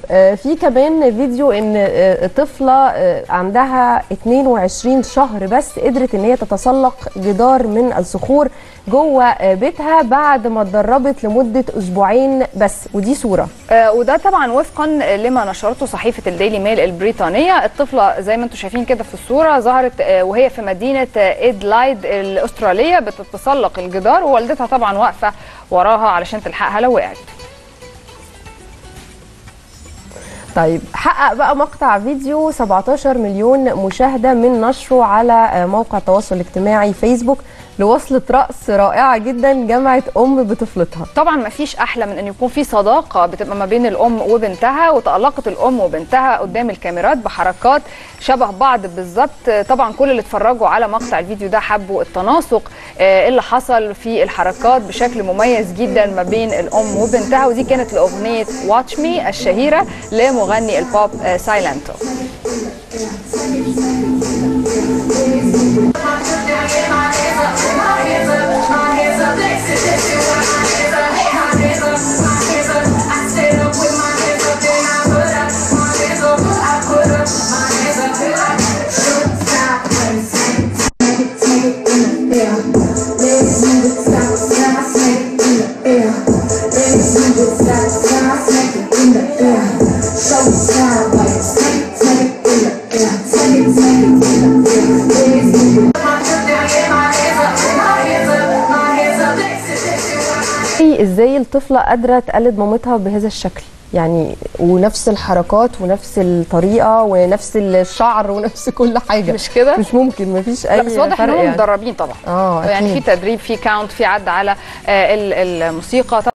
في كمان فيديو ان طفله عندها 22 شهر بس قدرت ان هي تتسلق جدار من الصخور جوه بيتها بعد ما اتدربت لمده اسبوعين بس، ودي صوره. وده طبعا وفقا لما نشرته صحيفه الديلي ميل البريطانيه. الطفله زي ما انتم شايفين كده في الصوره ظهرت وهي في مدينه ادلايد الاستراليه بتتسلق الجدار، ووالدتها طبعا واقفه وراها علشان تلحقها لو وقعت. طيب حقق بقى مقطع فيديو 17 مليون مشاهدة من نشره على موقع التواصل الاجتماعي فيسبوك لوصلة رأس رائعة جدا جمعت أم بطفلتها. طبعا ما فيش أحلى من أن يكون في صداقة بتبقى ما بين الأم وبنتها، وتألقت الأم وبنتها قدام الكاميرات بحركات شبه بعض بالظبط. طبعا كل اللي اتفرجوا على مقطع الفيديو ده حبوا التناسق اللي حصل في الحركات بشكل مميز جدا ما بين الأم وبنتها، ودي كانت لأغنية واتش مي الشهيرة لمغني البوب سايلنتو. ازاي الطفله قادره تقلد مامتها بهذا الشكل يعني، ونفس الحركات ونفس الطريقه ونفس الشعر ونفس كل حاجه؟ مش كده؟ مش ممكن، مفيش اي بس واضح انهم يعني. متدربين طبعا. يعني في تدريب، في كاونت، في عد على الموسيقى.